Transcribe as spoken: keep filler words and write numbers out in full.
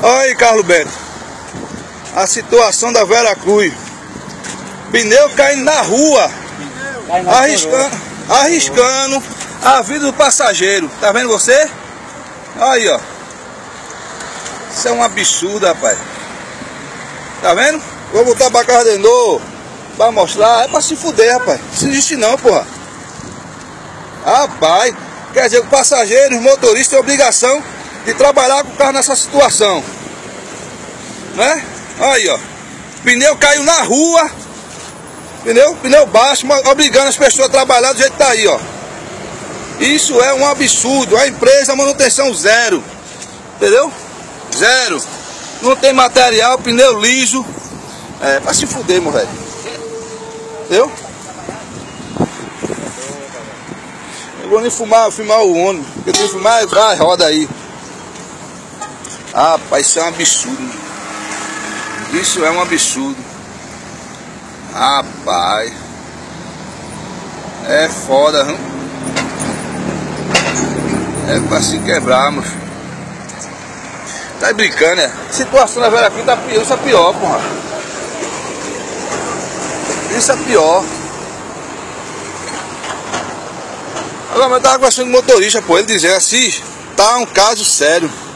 Olha aí, Carlos Beto, a situação da Vera Cruz. Pneu caindo na rua, arriscando, arriscando a vida do passageiro. Tá vendo você? Aí, ó. Isso é um absurdo, rapaz. Tá vendo? Vou botar pra casa de novo pra mostrar. É pra se fuder, rapaz. Não existe não, porra. Rapaz, quer dizer que o passageiro, os motoristas têm obrigação de trabalhar com o carro nessa situação, né? Aí, ó. Pneu caiu na rua. Pneu, pneu baixo, obrigando as pessoas a trabalhar do jeito que tá aí, ó. Isso é um absurdo. A empresa, manutenção zero. Entendeu? Zero. Não tem material, pneu liso. É, pra se fuder, meu velho. Entendeu? Eu vou nem fumar, filmar o ônibus. Porque tem que filmar, vai, roda aí. Ah, rapaz, isso é um absurdo. Isso é um absurdo. Rapaz. É foda, hein? É pra se quebrar, meu filho. Tá brincando, né? A situação da Vera Cruz tá pior, isso é pior, porra. Isso é pior. Agora, mas eu tava conversando com o motorista, pô, ele dizendo assim, tá um caso sério.